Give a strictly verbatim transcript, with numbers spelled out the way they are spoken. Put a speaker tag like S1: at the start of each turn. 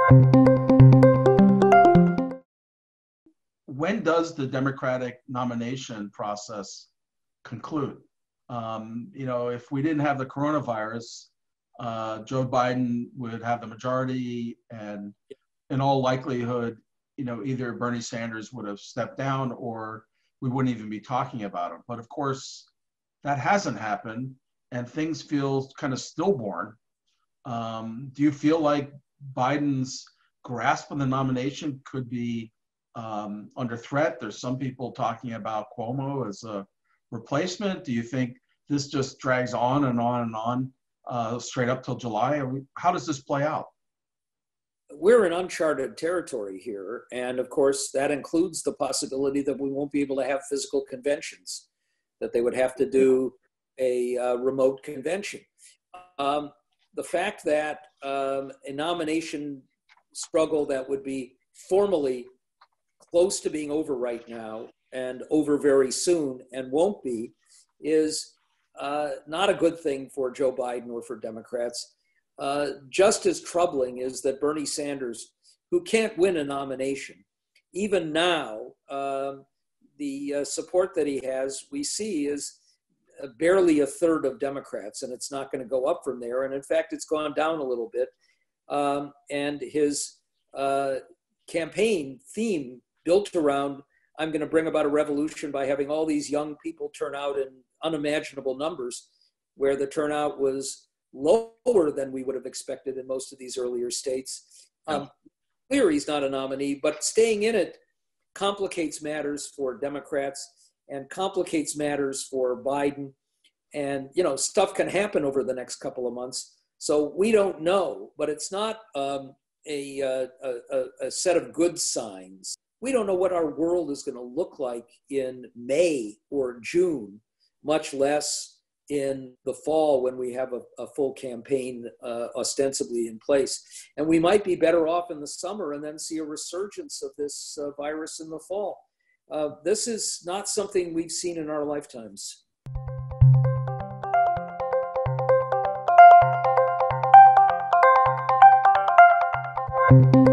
S1: When does the Democratic nomination process conclude? Um, you know, if we didn't have the coronavirus, uh, Joe Biden would have the majority, and in all likelihood, you know, either Bernie Sanders would have stepped down or we wouldn't even be talking about him. But of course, that hasn't happened, and things feel kind of stillborn. Um, do you feel like Biden's grasp on the nomination could be um, under threat? There's some people talking about Cuomo as a replacement. Do you think this just drags on and on and on uh, straight up till July? How does this play out?
S2: We're in uncharted territory here. And of course, that includes the possibility that we won't be able to have physical conventions, that they would have to do a uh, remote convention. Um, the fact that um, a nomination struggle that would be formally close to being over right now and over very soon and won't be is uh, not a good thing for Joe Biden or for Democrats. Uh, just as troubling is that Bernie Sanders, who can't win a nomination, even now, um, the uh, support that he has, we see is uh, barely a third of Democrats, and it's not going to go up from there. And in fact, it's gone down a little bit. Um, and his uh, campaign theme built around, I'm going to bring about a revolution by having all these young people turn out in unimaginable numbers, where the turnout was lower than we would have expected in most of these earlier states. Um, clear he's not a nominee, but staying in it complicates matters for Democrats and complicates matters for Biden. And, you know, stuff can happen over the next couple of months. So we don't know, but it's not um, a, uh, a, a set of good signs. We don't know what our world is going to look like in May or June, much less in the fall when we have a, a full campaign uh, ostensibly in place. And we might be better off in the summer and then see a resurgence of this uh, virus in the fall. Uh, this is not something we've seen in our lifetimes.
S3: Thank you.